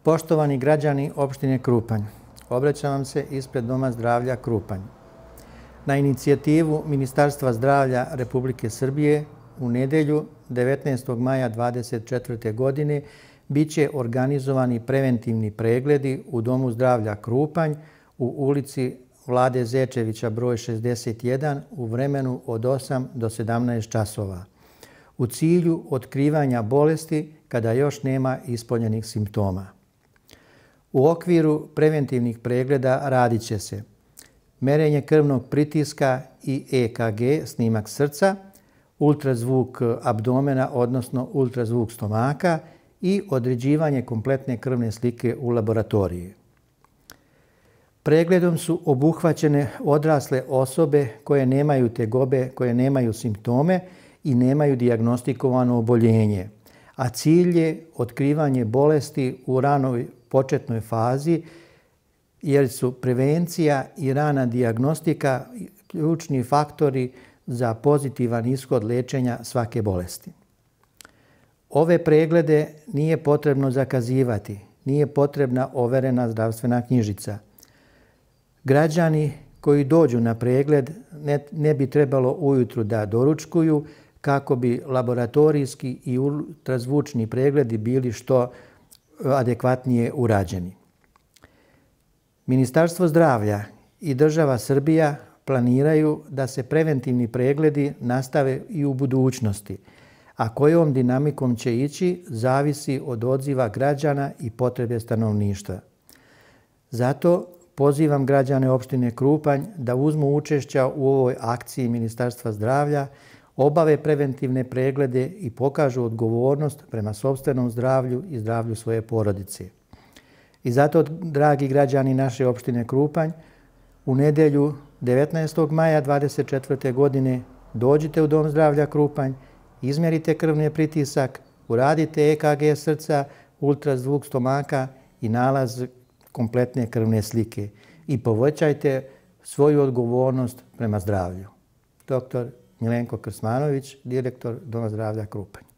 Poštovani građani opštine Krupanj, obraćam vam se ispred Doma zdravlja Krupanj. Na inicijativu Ministarstva zdravlja Republike Srbije u nedjelju 19. maja 2024. godine bit će organizovani preventivni pregledi u Domu zdravlja Krupanj u ulici Vlade Zečevića broj 61 u vremenu od 8 do 17 časova u cilju otkrivanja bolesti kada još nema ispoljenih simptoma. U okviru preventivnih pregleda radit će se merenje krvnog pritiska i EKG, snimak srca, ultrazvuk abdomena, odnosno ultrazvuk stomaka i određivanje kompletne krvne slike u laboratoriji. Pregledom su obuhvaćene odrasle osobe koje nemaju tegobe, koje nemaju simptome i nemaju dijagnostikovano oboljenje, a cilj je otkrivanje bolesti u ranoj početnoj fazi jer su prevencija i rana dijagnostika ključni faktori za pozitivan ishod liječenja svake bolesti. Ove preglede nije potrebno zakazivati, nije potrebna overena zdravstvena knjižica. Građani koji dođu na pregled ne bi trebalo ujutru da doručkuju kako bi laboratorijski i ultrazvučni pregledi bili što adekvatnije urađeni. Ministarstvo zdravlja i država Srbija planiraju da se preventivni pregledi nastave i u budućnosti, a kojom dinamikom će ići zavisi od odziva građana i potrebe stanovništva. Zato pozivam građane opštine Krupanj da uzmu učešća u ovoj akciji Ministarstva zdravlja, obave preventivne preglede i pokažu odgovornost prema sopstvenom zdravlju i zdravlju svoje porodice. I zato, dragi građani naše opštine Krupanj, u nedjelju 19. maja 2024. godine dođite u Dom zdravlja Krupanj, izmjerite krvni pritisak, uradite EKG srca, ultrazvuk stomaka i nalaz kompletne krvne slike i povećajte svoju odgovornost prema zdravlju. Dr. Milenko Krsmanović, direktor Doma zdravlja Krupanj.